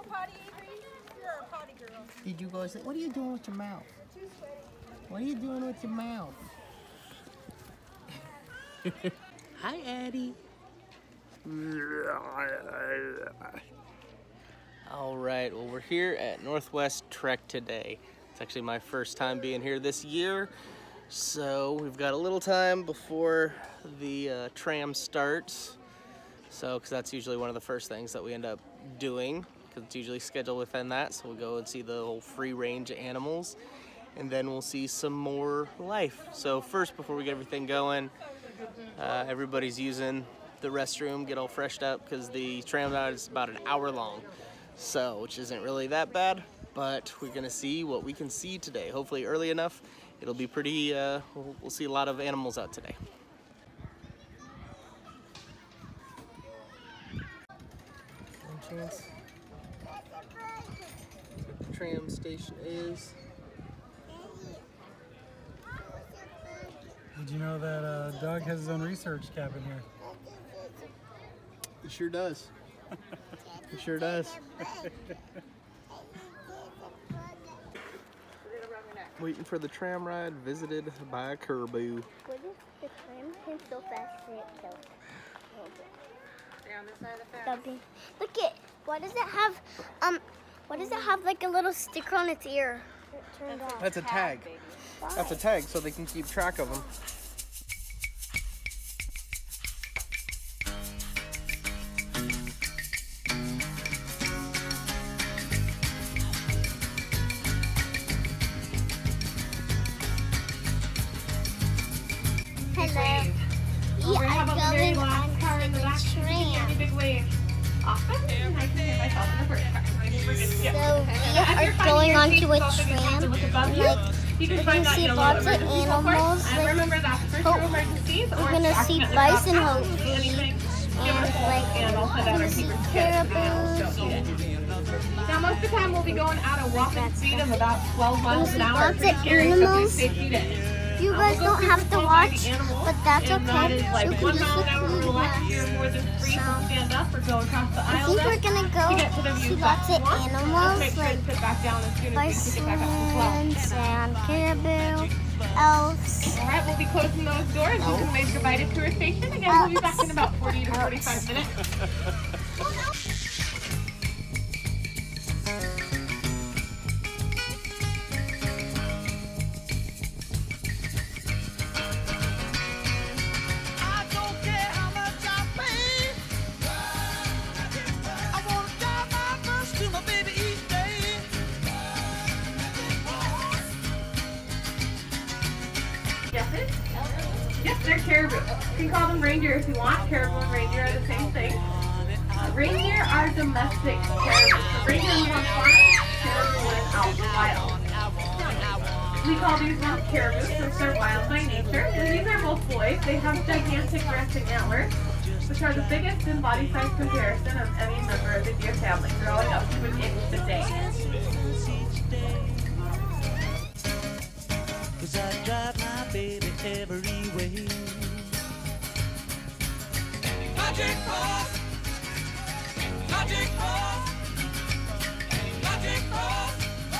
go potty, Avery? You're a potty girl. Did you go say, what are you doing with your mouth? What are you doing with your mouth? Hi, Addie. All right, well, we're here at Northwest Trek today. It's actually my first time being here this year. So we've got a little time before the tram starts. So, because that's usually one of the first things that we end up doing, because it's usually scheduled within that. So we'll go and see the whole free range animals, and then we'll see some more life. So first, before we get everything going, everybody's using the restroom, get all freshed up, because the tram ride is about an hour long. So, which isn't really that bad, but we're gonna see what we can see today. Hopefully early enough. It'll be pretty, we'll see a lot of animals out today. Entrance. The tram station is. Did you know that Doug has his own research cabin here? He sure does. He sure does. Waiting for the tram ride, visited by a caribou. What if the tram came so fast that it killed? They're on the side of the fence. Look it. Why does it have like a little sticker on its ear? It turned off. That's a tag. That's a tag, so they can keep track of them. Hello. Yeah, I'm going on the tram. Big wave. Awesome. I can hear myself in the first car. So we are going onto a tram. Like, you we're can gonna find that see in a lots lot of animals. And remember that for true emergencies, We're gonna see bison, hopefully, anything, and I'll send out we're our gonna see secret caribous. Now, most of the time we'll be going at a whopping speed of about 12 miles an see hour. lots Pretty of scary, so please animals. stay tuned. You guys don't have to watch, but that's And that okay. is like You can 1 just mile an hour look or less. at You're more than free to stand up or go across the I aisle. think we're gonna to get to the go views see that lots you of want. Just animals, make sure to like sit back down as soon as we pick it back up as well. bisons and caribou, elves. All right, we'll be closing those doors. You can wave goodbye to tour station. Again, we'll be back in about 40 to 45 minutes. Yes, they're caribou. You can call them reindeer if you want. Caribou and reindeer are the same thing. Reindeer are domestic caribou. So reindeer live on farms, caribou live out in the wild. We call these ones caribou since they're wild by nature. And these are both boys. They have gigantic resting antlers, which are the biggest in body size comparison of any member of the deer family, growing up to an inch a day. 'Cause I drive my baby every way. Magic Cross, Magic Cross, Magic Cross,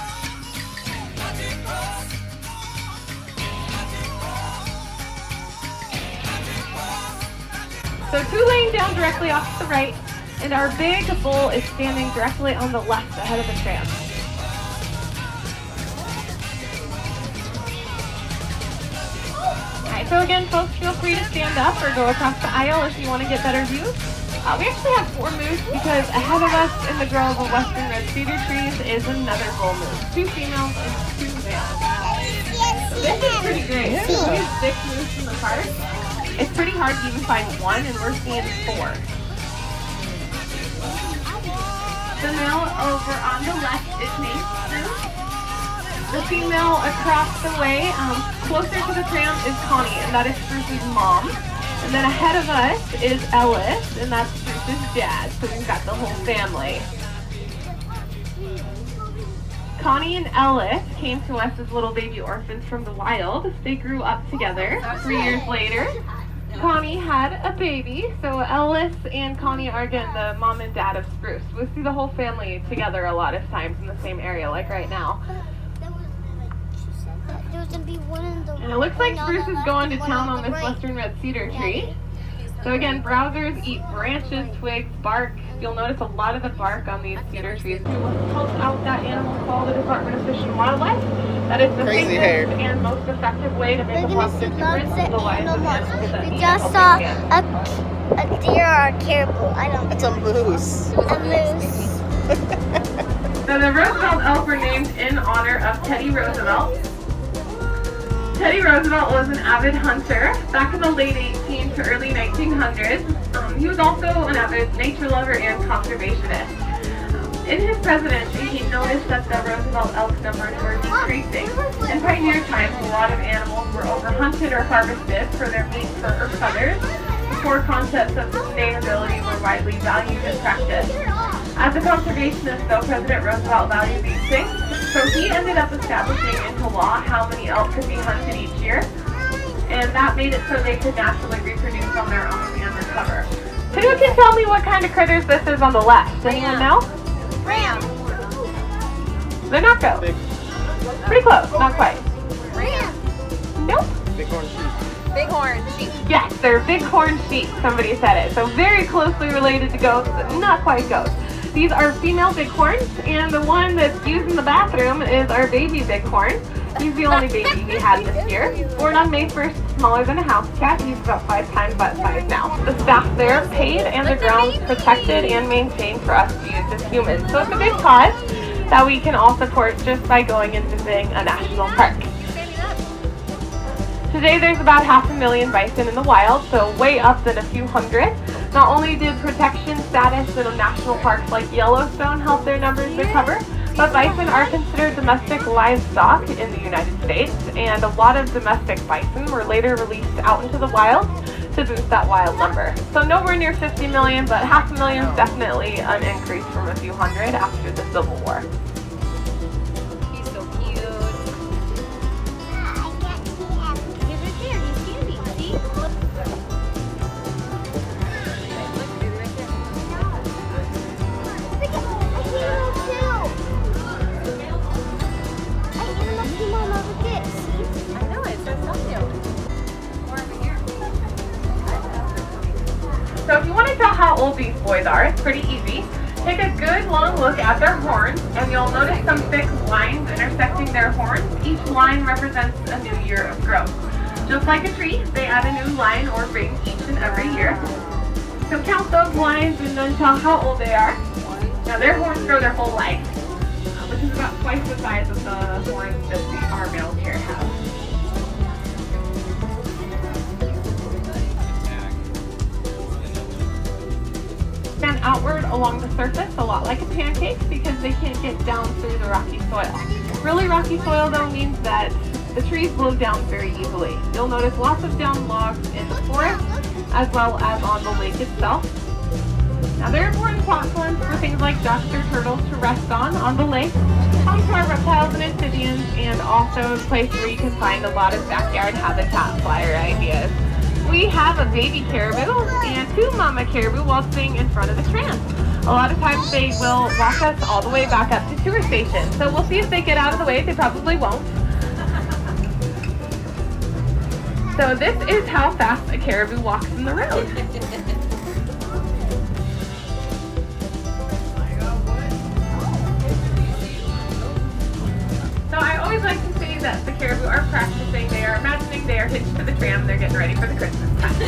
Magic Cross, Magic Cross. So 2 laying down directly off to the right, and our big bull is standing directly on the left ahead of the tram. So again, folks, feel free to stand up or go across the aisle if you want to get better views. We actually have 4 moose because ahead of us in the grove of western red cedar trees is another bull moose. 2 females and 2 males. So this is pretty great. Yeah. We have 6 moose in the park. It's pretty hard to even find 1, and we're seeing 4. The male over on the left is named Spruce. The female across the way, closer to the tram, is Connie, and that is Spruce's mom. And then ahead of us is Ellis, and that's Spruce's dad, so we've got the whole family. Connie and Ellis came to us as little baby orphans from the wild. They grew up together 3 years later. Connie had a baby. So Ellis and Connie are again the mom and dad of Spruce. We see the whole family together a lot of times in the same area, like right now. And it looks like Spruce is going to town on this western red cedar tree. So again, browsers eat branches, twigs, bark. You'll notice a lot of the bark on these cedar trees. To help out that animal call the Department of Fish and Wildlife. That is the safest and most effective way to make a positive difference in the lives of animals that We need just helping saw hands. a deer or a caribou. I don't know. It's a moose. A moose. So the Roosevelt elk were named in honor of Teddy Roosevelt. Teddy Roosevelt was an avid hunter back in the late 1800s to early 1900s. He was also an avid nature lover and conservationist. In his presidency, he noticed that the Roosevelt elk numbers were decreasing. In pioneer times, a lot of animals were overhunted or harvested for their meat, fur, or feathers. The core concepts of sustainability were widely valued and practiced. As a conservationist, though, President Roosevelt valued these things, so he ended up establishing into law how many elk could be hunted each year, and that made it so they could naturally reproduce on their own and recover. Who can tell me what kind of critters this is on the left? Anyone know? Ram. They're not goats. Pretty close, not quite. Ram. Nope. Bighorn sheep. Bighorn sheep. Yes, they're bighorn sheep. Somebody said it. So very closely related to goats, but not quite goats. These are female bighorns, and the one that's used in the bathroom is our baby bighorn. He's the only baby we had this year. Born on May 1st, smaller than a house cat. He's about 5 times that size now. The staff there paid and the grounds protected and maintained for us to use as humans. So it's a big cause that we can all support just by going and visiting a national park. Today there's about 500,000 bison in the wild, so way up than a few hundred. Not only did protection status in national parks like Yellowstone help their numbers recover, but bison are considered domestic livestock in the United States, and a lot of domestic bison were later released out into the wild to boost that wild number. So nowhere near 50 million, but 500,000 is definitely an increase from a few hundred after the Civil War. He's so cute. He's right there. He's standing. See? I know it. That's so cute. More over here. So if you want to tell how old these boys are, it's pretty easy. Take a good long look at their horns, and you'll notice some thick lines intersecting their horns. Each line represents a new year of growth. Just like a tree, they add a new line or ring each and every year. So count those lines and then tell how old they are. Now their horns grow their whole life, which is about twice the size of the horns that our males here have. Stand outward along the surface a lot like a pancake because they can't get down through the rocky soil. Really rocky soil though means that the trees blow down very easily. You'll notice lots of downed logs in the forest as well as on the lake itself. Now they're important platforms for things like ducks or turtles to rest on the lake, home to our reptiles and amphibians, and also a place where you can find a lot of backyard habitat flyer ideas. We have a baby caribou and 2 mama caribou waltzing in front of the tram. A lot of times they will walk us all the way back up to tour station. So we'll see if they get out of the way. They probably won't. So this is how fast a caribou walks in the road. So I always like to say that the caribou are practicing. They are imagining they are hitched to the tram. They're getting ready for the Christmas time.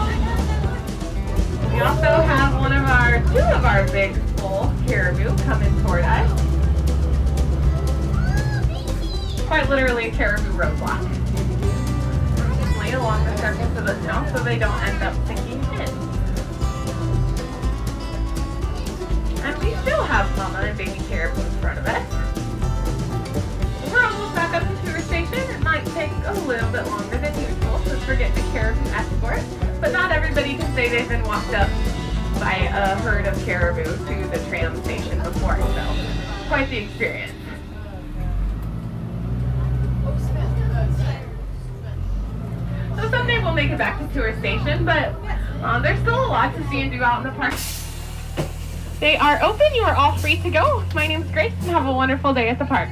We also have 2 of our big full caribou coming toward us. Quite literally a caribou roadblock. Just lay along the surface of the snow so they don't end up sinking in. And we still have mama and baby caribou in front of us. We're almost back up to tour station. It might take a little bit longer than usual since we're getting a caribou escort, but not everybody can say they've been walked up by a herd of caribou to the tram station before, so quite the experience. So someday we'll make a back to Tour Station, but there's still a lot to see and do out in the park. They are open. You are all free to go. My name's Grace, and have a wonderful day at the park.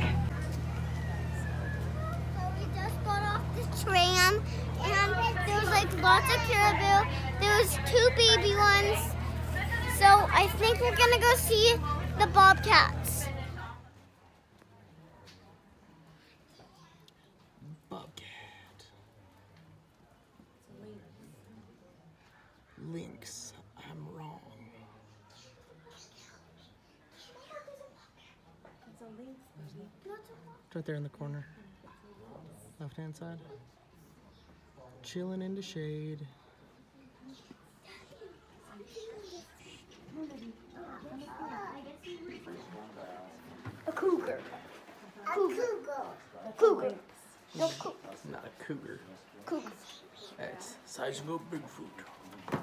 So we just got off the tram, and there was like lots of caribou. There was 2 baby ones. So I think we're gonna go see the bobcats. Bobcat. Lynx. I'm wrong. It's right there in the corner. Left hand side. Chilling in the shade. A cougar. Cougar. No cougar. Not a cougar. Cougar. That's sizable Bigfoot.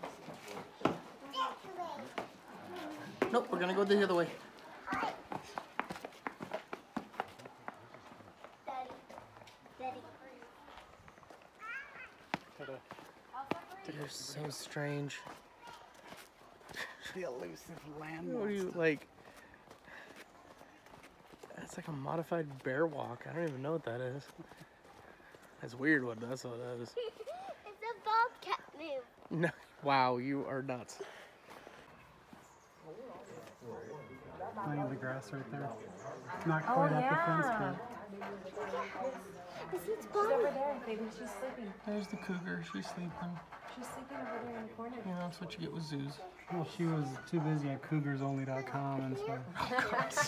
Nope, we're gonna go the other way. They're so strange. The elusive land. What do you like? That's like a modified bear walk. I don't even know what that is. That's weird. That's what that is. It's a bobcat move. No, wow, you are nuts. Playing in the grass right there. Not quite at the fence, It's She's over there, baby. She's sleeping. There's the cougar. She's sleeping. She's sleeping over there in the corner. You know, that's what you get with zoos. but well, she was too busy at cougarsonly.com and so.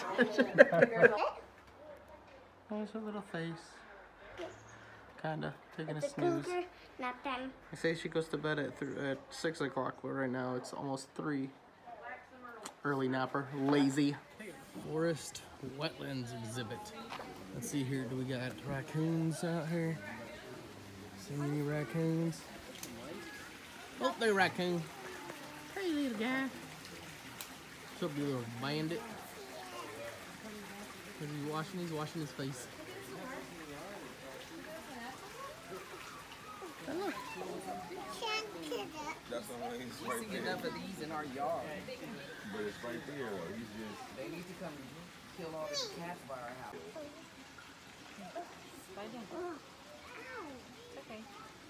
There's her little face. Kinda taking It's a snooze. cougar, not them. They say she goes to bed at 6 o'clock, but right now it's almost 3. Early napper, lazy. Forest wetlands exhibit. Let's see here, do we got raccoons out here? See any raccoons? Oh, there, raccoon. Hey, little guy. What's up, you little bandit? What is he washing? He's washing his face. Hey, look. That's the one he's right there. Enough of these in our yard. But it's right there though. He's just. They need to come kill all the cats by our house. It's okay.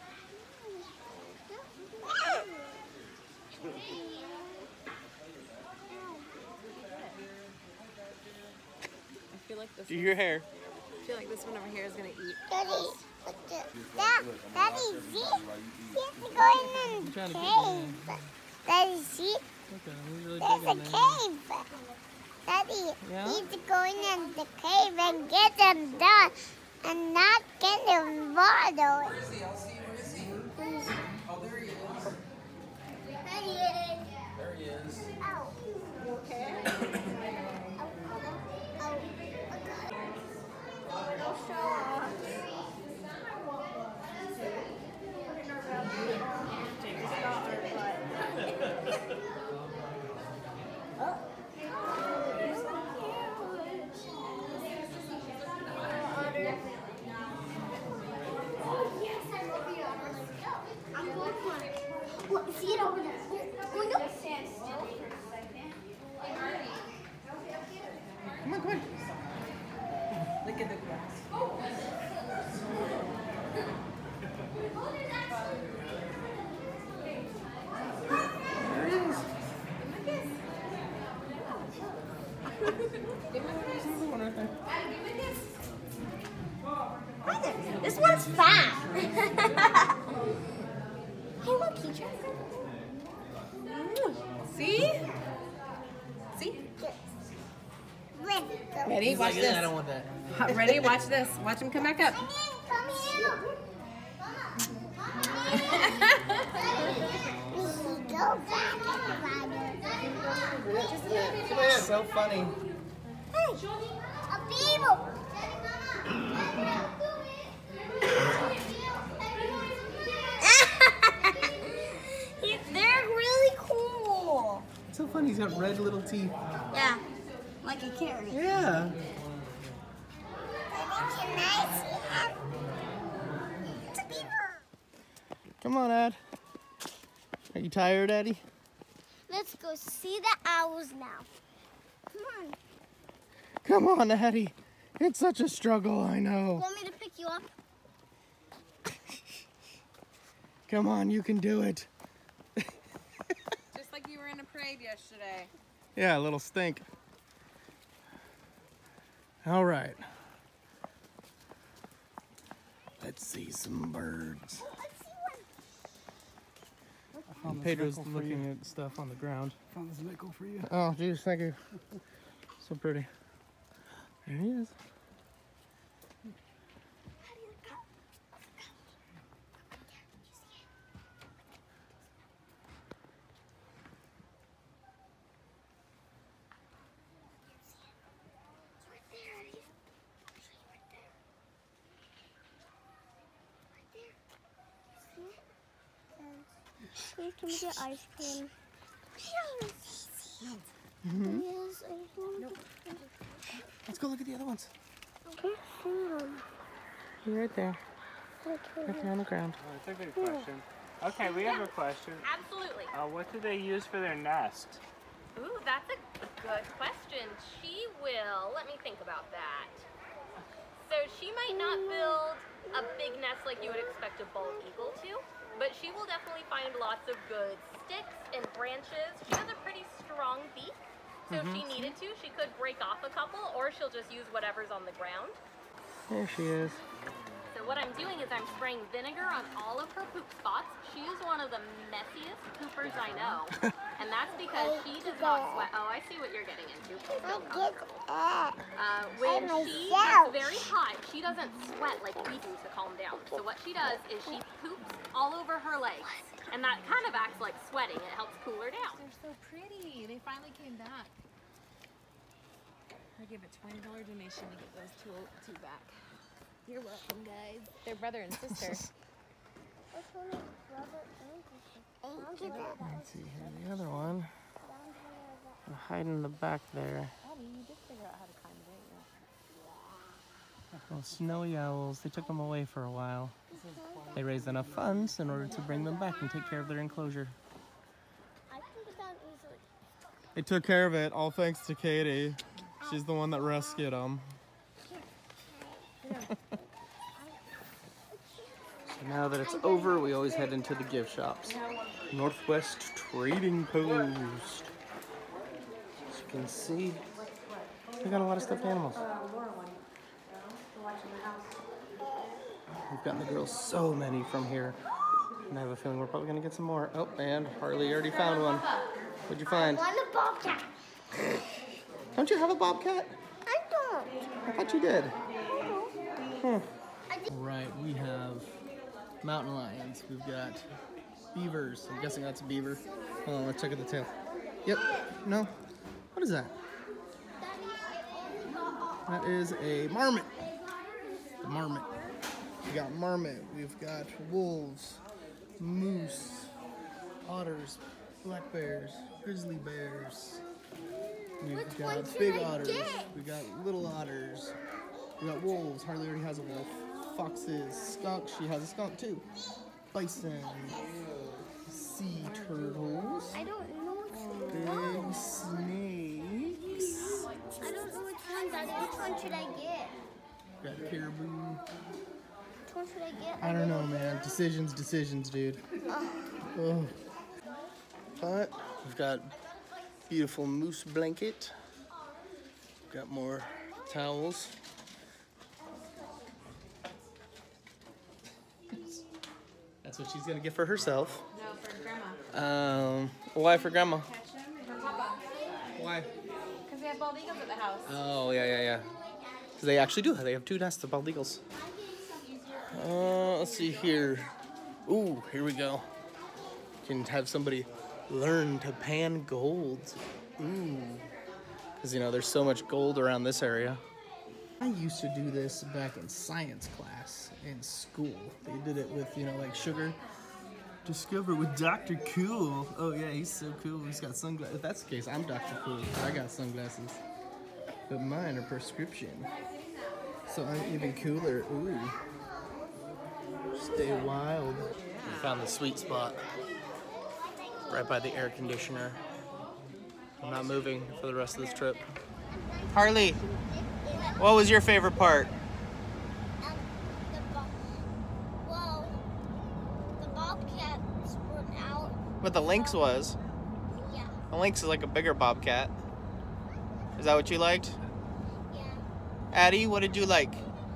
I feel like this. Do your hair. I feel like this one over here is gonna eat. Daddy, look at Daddy, see? He has to go in the cave. Daddy, see? Okay, he's really There's big a in there. cave. Daddy, Yeah? he needs to go in the cave and get them done and not get them bothered. Where is he? I'll see you. Where is he? Oh, there he is. There he is. There he is. Ow. You okay? Ow. Ow. Don't show off. See it over there. Oh, no. Stand still for a second. Come on, come on. Look at the grass. There it is. This one's fat. Hey, look, he tried. See? See? Ready? He's Watch like, this. I don't want that. Ready? Watch this. Watch him come back up. Come here. Go back It's so funny. Hey, a beaver. They're really cool. It's so funny. He's got red little teeth. Yeah, like a carrot. Yeah. Can I see it? It's a beaver. Come on, Ad. Are you tired, Addie? Let's go see the owls now. Come on. Come on, Addie. It's such a struggle, I know. Want me to pick you up? Come on, you can do it. Just like you were in a parade yesterday. Yeah, a little stink. All right. Let's see some birds. Pedro's looking at stuff on the ground. Found this nickel for you. Oh, geez, thank you. So pretty. There he is. Please can we get ice cream? Mm-hmm. Yes, I want Let's go look at the other ones. I can't see them. You're right there. Look Right here. there on the ground. Oh, that's a good question. Okay, we have a question. Absolutely. What do they use for their nest? Ooh, that's a good question. She will, let me think about that. So she might not build a big nest like you would expect a bald eagle to, but she will definitely find lots of good sticks and branches. She has a pretty strong beak, so if she needed to, she could break off a couple, or she'll just use whatever's on the ground. There she is. So what I'm doing is I'm spraying vinegar on all of her poop spots. She's one of the messiest poopers I know. And that's because she does not sweat. Oh, I see what you're getting into. Please don't come here. When she gets very hot, she doesn't sweat like we do to calm down. So what she does is she poops all over her legs. And that kind of acts like sweating. It helps cool her down. They're so pretty. They finally came back. I give a $20 donation to get those two back. You're welcome, guys. They're brother and sister. Which one is brother and sister? Let's see here, the other one. They're hiding in the back there. Abby, you did figure out how to climb it, Little snowy owls. They took them away for a while. They raised enough funds in order to bring them back and take care of their enclosure. I can get down easily. They took care of it, all thanks to Katie. She's the one that rescued them. So now that it's over, we always head into the gift shops. Northwest Trading Post. As you can see, we got a lot of stuffed animals. We've gotten the girls so many from here. And I have a feeling we're probably gonna get some more. Oh, and Harley already found one. What'd you find? I want a bobcat. Don't you have a bobcat? I don't. I thought you did. Right, we have mountain lions. We've got beavers. I'm guessing that's a beaver. Hold on, let's check at the tail. Yep. No. What is that? That is a marmot. The marmot. We got marmot. We've got wolves, moose, otters, black bears, grizzly bears. We've Which got one should big I otters. get? We got little otters. We got wolves. Harley already has a wolf. Foxes, skunk. She has a skunk too. Bison, sea turtles, I don't know which big snakes. I don't know which one, Daddy. Which one should I get? Got caribou. Which one should I get? I don't know, man. Decisions, dude. Oh. But we've got beautiful moose blanket. Got more towels. That's what she's gonna get for herself. No, for Grandma. Why for Grandma? Catch them and her papa. Why? Because we have bald eagles at the house. Oh, yeah. Because they actually do. They have 2 nests of bald eagles. Let's see here. Ooh, here we go. Can have somebody learn to pan gold. Ooh. Because, there's so much gold around this area. I used to do this back in science class in school. They did it with, like sugar. Discover with Dr. Cool. Oh, yeah, he's so cool. He's got sunglasses. If that's the case, I'm Dr. Cool. I got sunglasses. But mine are prescription. So I'm even cooler. Ooh. Stay wild. Found the sweet spot. Right by the air conditioner. I'm not moving for the rest of this trip. Harley, what was your favorite part? Well, the bobcats were out. What the lynx was? Yeah. The lynx is like a bigger bobcat. Is that what you liked? Yeah. Addie, what did you like?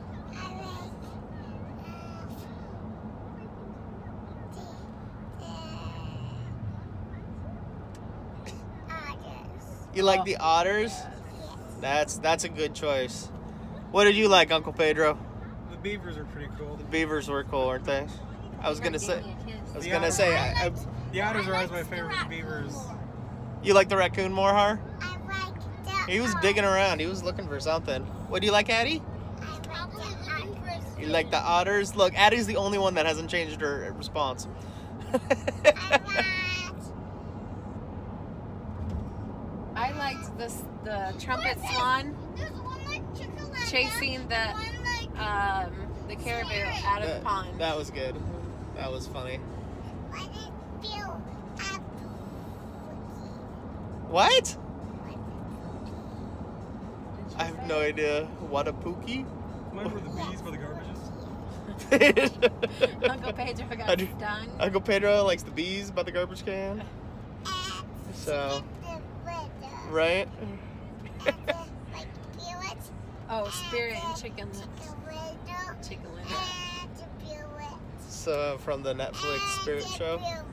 You like the otters? That's a good choice. What did you like, Uncle Pedro? The beavers are pretty cool. The beavers were cool, weren't they? I was gonna say. The otters are always my favorite beavers. You like the raccoon more, Har? I like the He was digging around. He was looking for something. What do you like, Addie? You like the otters? Look, Addie's the only one that hasn't changed her response. I liked the trumpet swan chasing the caribou out of the pond. That was good. That was funny. What? I have no idea. What a pookie? Mine were the bees by the garbages. Uncle Pedro got stung. Uncle Pedro likes the bees by the garbage can. So, right? Oh, Spirit and Chicken Little. So, from the Netflix Spirit show.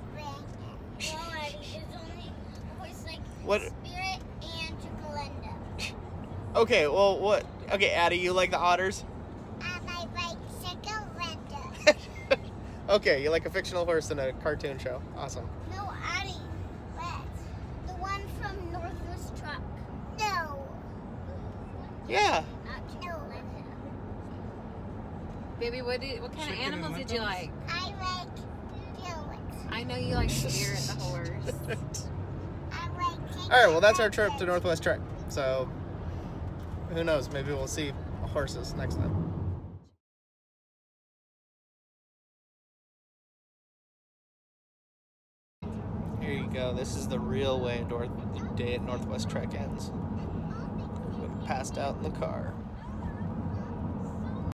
What? Spirit and Chocolenda. Okay, well, what? Okay, Addie, you like the otters? I like Chocolenda. Okay, you like a fictional horse in a cartoon show. Awesome. No, Addie. The one from Northwest Truck. No. Yeah. Not Chocolenda. Baby, what kind of animals did you like? I like Felix. I know you like Spirit the horse. Alright, well, that's our trip to Northwest Trek. So, who knows? Maybe we'll see horses next time. Here you go. This is the real way the day at Northwest Trek ends. Passed out in the car.